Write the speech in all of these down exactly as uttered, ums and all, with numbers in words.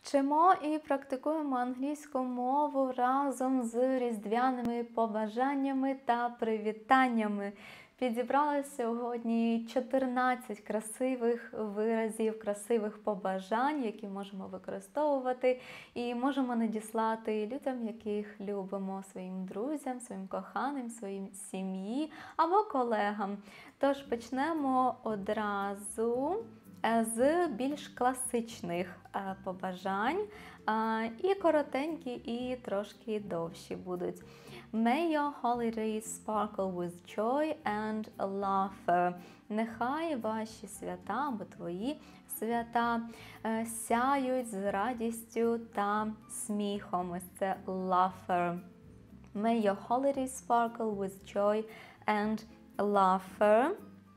Вчимо і практикуємо англійську мову разом з різдвяними побажаннями та привітаннями. Підібрала сьогодні чотирнадцять красивих виразів, красивих побажань, які можемо використовувати і можемо надіслати людям, яких любимо, своїм друзям, своїм коханим, своїм сім'ї або колегам. Тож почнемо одразу з більш класичних побажань, і коротенькі, і трошки довші будуть. May your holidays sparkle with joy and laughter. Нехай ваші свята або твої свята сяють з радістю та сміхом. Ось це laughter. May your holidays sparkle with joy and laughter.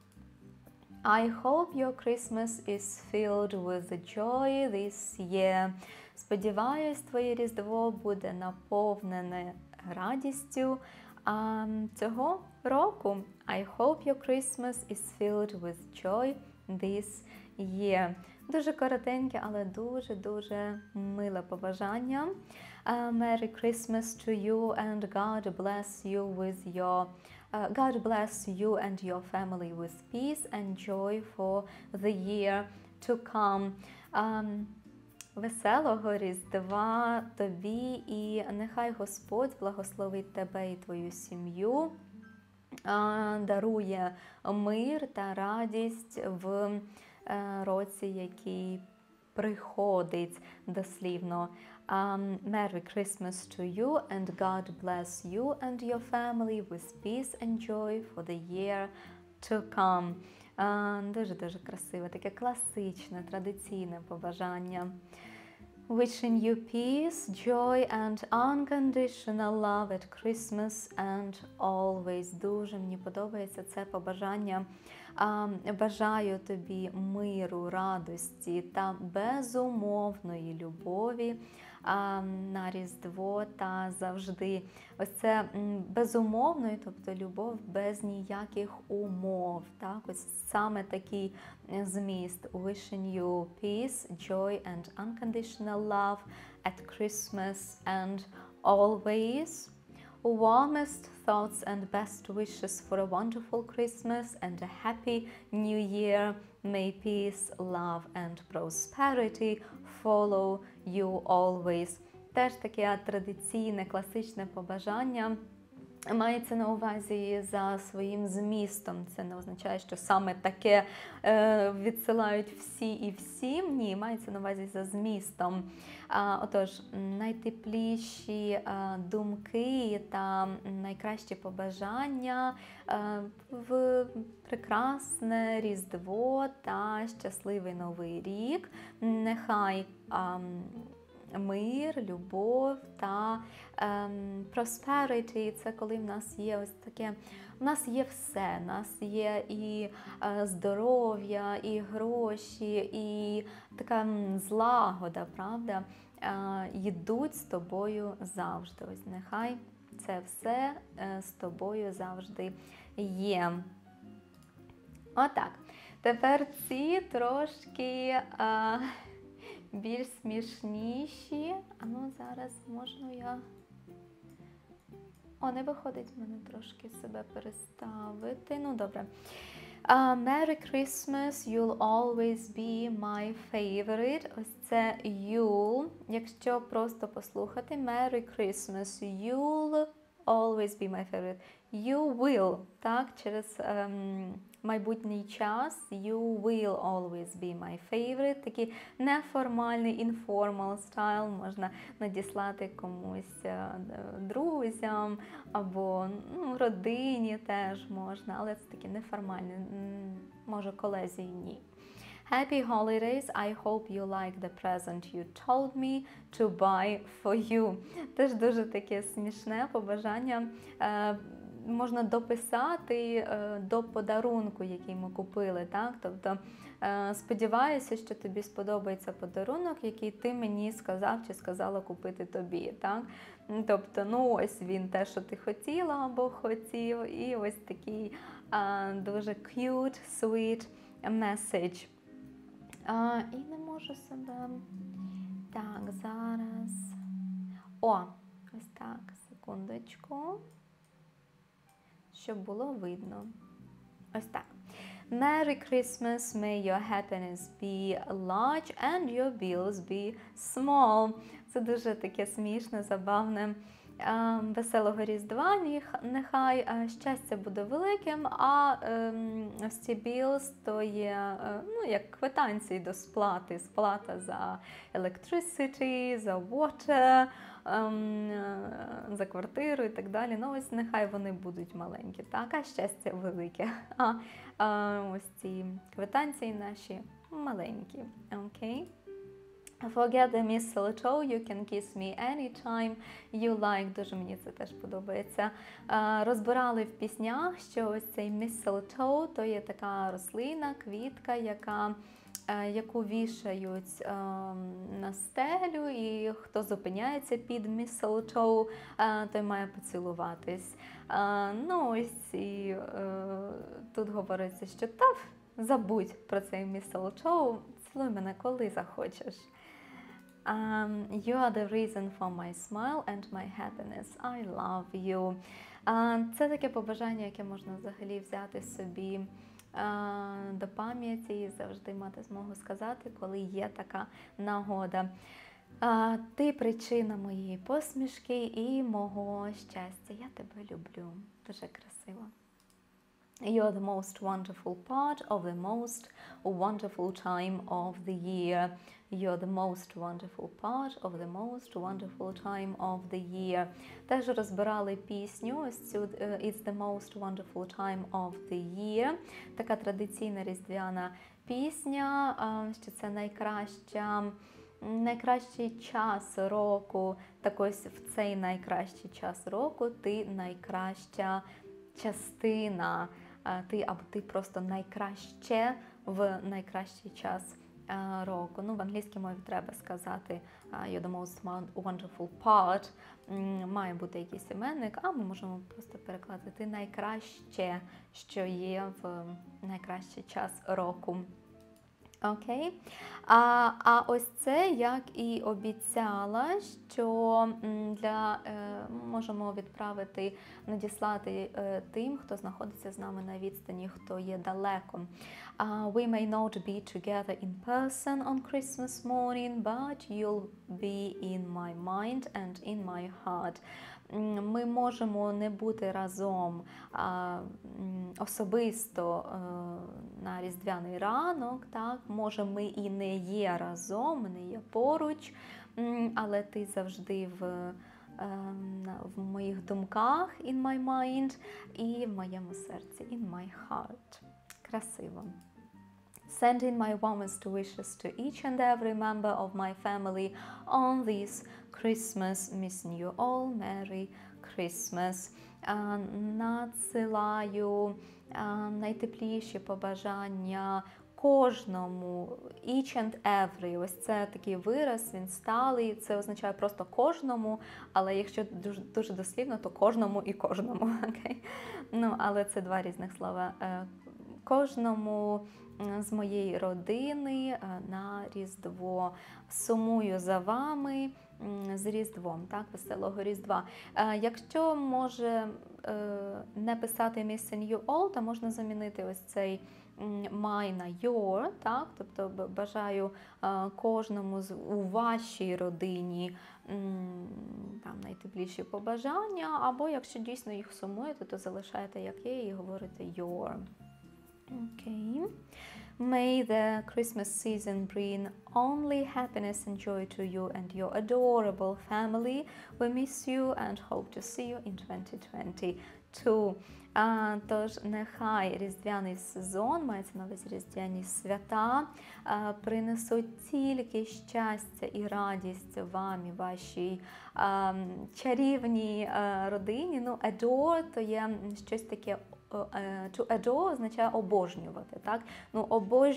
I hope your Christmas is filled with joy this year. Сподіваюсь, твоє Різдво буде наповнене радістю а, цього року. I hope your Christmas is filled with joy this year. Дуже коротеньке, але дуже-дуже миле побажання. Uh, Merry Christmas to you and God bless you with your uh, God bless you and your family with peace and joy for the year to come. Um, Веселого Різдва тобі, і нехай Господь благословить тебе і твою сім'ю, дарує мир та радість в році, який приходить, дослівно. Um, Merry Christmas to you and God bless you and your family with peace and joy for the year to come. Дуже-дуже красиве, таке класичне, традиційне побажання. Wishing you peace, joy and unconditional love at Christmas and always. Дуже мені подобається це побажання. Бажаю тобі миру, радості та безумовної любові на Різдво та завжди. Ось це безумовної, тобто любов без ніяких умов. Так? Ось саме такий зміст. Wishing you peace, joy and unconditional love at Christmas and always. Warmest thoughts and best wishes for a wonderful Christmas and a happy new year. May peace, love and prosperity follow you always. Теж таке традиційне, класичне побажання. Мається на увазі за своїм змістом. Це не означає, що саме таке е, відсилають всі і всім. Ні, мається на увазі за змістом. А, отож, найтепліші е, думки та найкращі побажання е, в прекрасне Різдво та щасливий Новий рік. Нехай е, мир, любов та ем, prosperity – це коли в нас є ось таке, в нас є все, в нас є і е, здоров'я, і гроші, і така м, злагода, правда, е, йдуть з тобою завжди. Ось нехай це все е, з тобою завжди є. Отак. Тепер ці трошки Е, більш смішніші. А ну зараз можна я... О, не виходить в мене трошки себе переставити. Ну, добре. Uh, Merry Christmas, you'll always be my favorite. Ось це you'll. Якщо просто послухати, Merry Christmas, you'll always be my favorite. You will, так, через ем, майбутній час. You will always be my favorite. Такий неформальний, informal style. Можна надіслати комусь, друзям, або ну, родині теж можна, але це такі неформальні, може колезі і ні. Happy holidays, I hope you like the present you told me to buy for you. Теж дуже таке смішне побажання. Можна дописати до подарунку, який ми купили, так? Тобто, сподіваюся, що тобі сподобається подарунок, який ти мені сказав чи сказала купити тобі, так? Тобто, ну ось він те, що ти хотіла або хотів, і ось такий а, дуже cute, sweet message. А, і не можу себе Так, зараз. О, ось так, секундочку. Щоб було видно. Ось так. Merry Christmas, may your happiness be large and your bills be small. Це дуже таке смішне, забавне. Веселого Різдва, нехай щастя буде великим, а ось ці bills то є, ну, як квитанції до сплати, сплата за electricity, за water, за квартиру і так далі. Ну, ось нехай вони будуть маленькі, так, а щастя велике. А, а ось ці квитанції наші маленькі, окей? Forget the mistletoe, you can kiss me anytime you like. Дуже мені це теж подобається. Розбирали в піснях, що ось цей mistletoe, то є така рослина, квітка, яка, яку вішають на стелю, і хто зупиняється під mistletoe, той має поцілуватись. Ну ось і тут говориться, що та забудь про цей mistletoe, цілуй мене коли захочеш. Um, you are the reason for my smile and my happiness. I love you. Uh, це таке побажання, яке можна взагалі взяти собі uh, до пам'яті і завжди мати змогу сказати, коли є така нагода. Uh, ти причина моєї посмішки і мого щастя. Я тебе люблю. Дуже красиво. You're the most wonderful part of the most wonderful time of the year. You're the most wonderful part of the most wonderful time of the year. Теж розбирали пісню, ось цю It's the most wonderful time of the year. Така традиційна різдвяна пісня, що це найкраща, найкращий час року. Так ось в цей найкращий час року ти найкраща частина. Ти або ти просто найкраще в найкращий час року. Ну, в англійській мові треба сказати you're the most wonderful part. Має бути якийсь іменник, а ми можемо просто перекладати ти найкраще, що є в найкращий час року. Окей. А, а ось це, як і обіцяла, що для, е, можемо відправити, надіслати е, тим, хто знаходиться з нами на відстані, хто є далеко. Uh, we may not be together in person on Christmas morning, but you'll be in my mind and in my heart. Ми можемо не бути разом а, особисто а, на різдвяний ранок, так? Може, ми і не є разом, ми не є поруч, але ти завжди в, а, в моїх думках, in my mind, і в моєму серці, in my heart. Красиво. Send in my warmest wishes to each and every member of my family on this Christmas. Missing you all. Merry Christmas. Надсилаю найтепліші побажання кожному, each and every. Ось це такий вираз, він сталий, це означає просто кожному, але якщо дуже, дуже дослівно, то кожному і кожному. Okay? Ну, але це два різних слова. Кожному з моєї родини на Різдво. Сумую за вами з Різдвом, так, веселого Різдва. Якщо може не писати missing you all, то можна замінити ось цей my на your, так, тобто бажаю кожному у вашій родині там найтепліші побажання, або якщо дійсно їх сумуєте, то залишаєте як є і говорите your. Okay. May the Christmas season bring only happiness and joy to you and your adorable family. We miss you and hope to see you in twenty twenty-two. А, тож, нехай різдвяний сезон, мається на увазі різдвяні свята, а, принесуть тільки щастя і радість вам і вашій а, чарівній а, родині. Ну, adore – то є щось таке. To adore означає обожнювати, так? Ну,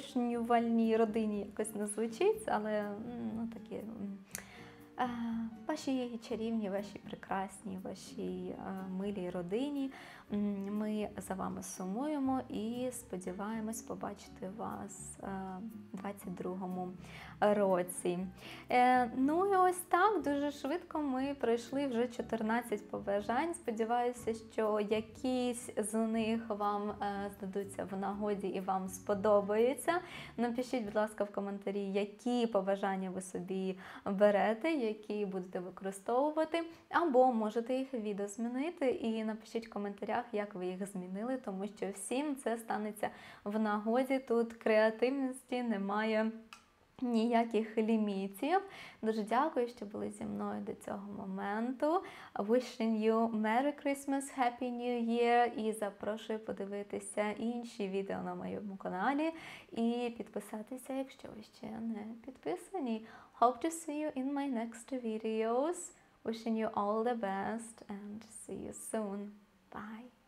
обожнювальній родині якось не звучить, але ну, такі вашій чарівній, вашій прекрасній, вашій милій родині. Ми за вами сумуємо і сподіваємось побачити вас у двадцять другому році. Ну і ось так, дуже швидко ми пройшли вже чотирнадцять побажань. Сподіваюся, що якісь з них вам здадуться в нагоді і вам сподобаються. Напишіть, будь ласка, в коментарі, які побажання ви собі берете, які будете використовувати, або можете їх відозмінити і напишіть в коментарях, як ви їх змінили, тому що всім це станеться в нагоді. Тут креативності немає ніяких лімітів. Дуже дякую, що були зі мною до цього моменту. Wishing you Merry Christmas, Happy New Year і запрошую подивитися інші відео на моєму каналі і підписатися, якщо ви ще не підписані. Hope to see you in my next videos. Wishing you all the best and see you soon. Bye.